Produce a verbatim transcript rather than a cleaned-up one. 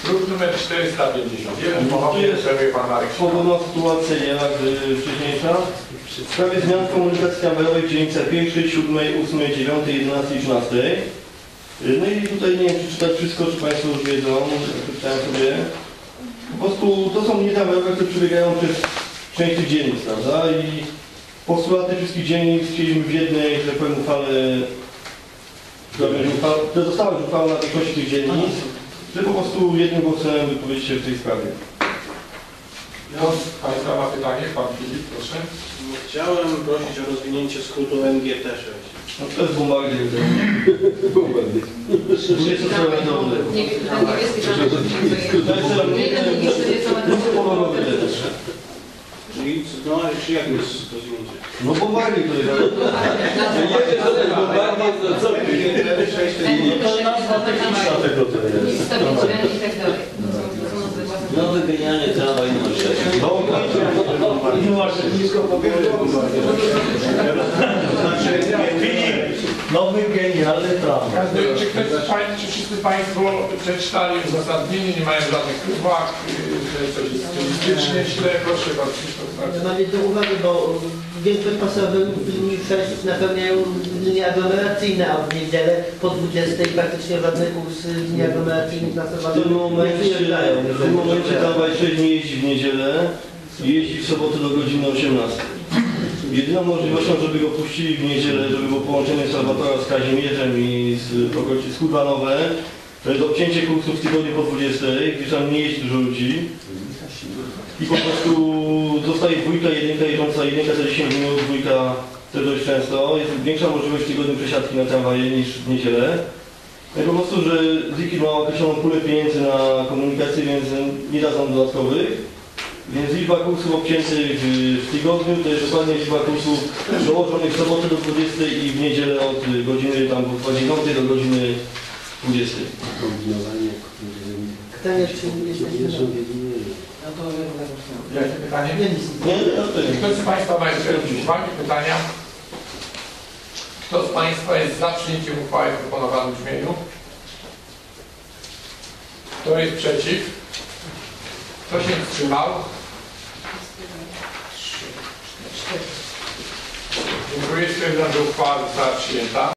Druk numer czterysta pięćdziesiąt jeden. Ponownie obserwuje pan Marek. Podobna sytuacja jak wcześniejsza. W sprawie zmian komunikacji kablowej w dzielnicach pierwszej, siódmej, ósmej, dziewiątej, jedenastej i trzynastej. No i tutaj nie wiem, czy czytać wszystko, czy Państwo już wiedzą, przeczytałem sobie. Po prostu to są linie kablowe, które przebiegają przez część tych dzielnic, prawda? I postulaty wszystkich dzielnic chcieliśmy w jednej, że tak powiem, uchwale, która będzie uchwała, która została już uchwała na większości tych dzielnic, że po prostu jednym głosem wypowiedzieć się w tej sprawie. No, Państwa ma pytanie? Pan Filip, proszę. Chciałem prosić o rozwinięcie skrótu M G T sześć. No to jest bombardier. Bombardier. Nie wiem, pytanie niebieskie, że Czyli, no, czy jak jest rozwinięcie? No bombardier to jest. Nowy genialny tramwaj numer sześć. Nowy genialny tramwaj. Czy, ktoś, czy wszyscy Państwo przeczytali uzasadnienie, nie mają żadnych uwag, że coś jest stylistycznie źle? Proszę bardzo. Mam jedną uwagę, bo większość pasażerów w linii sześć napełniają linie aglomeracyjne, a w niedzielę po dwudziestej praktycznie żadnych kurs linii aglomeracyjnych na W tym momencie, w tym momencie tramwaj sześć nie jeździ w niedzielę, jeździ w sobotę do godziny osiemnastej. Jedyną możliwością, żeby go puścili w niedzielę, żeby było połączenie Salwatora z Kazimierzem i z okolicy Skudwanowe, to jest obcięcie kursów w tygodniu po dwudziestej, gdyż tam nie jeździ dużo ludzi. I po prostu zostaje dwójka, jedynka jeżdżąca, jedynka za dziesięć minut, dwójka też dość często. Jest większa możliwość w tygodniu przesiadki na tramwaje niż w niedzielę. No i po prostu, że Zikir ma określoną pulę pieniędzy na komunikację, więc nie dadzą dodatkowych. Więc liczba kursów obciętych w tygodniu to jest dokładnie liczba kursów dołożonych w sobotę do dwudziestej i w niedzielę od godziny tam od dziewiątej do godziny dwudziestej. Pytanie, czy jesteśmy... Jakie pytanie? Nie, nic. Nie, no to nie. Kto z Państwa ma jeszcze jakieś uwagi, pytania? Kto z Państwa jest za przyjęciem uchwały w proponowanym brzmieniu? Kto jest przeciw? Kto się wstrzymał? Dziękuję. Stwierdzam, że uchwała została przyjęta.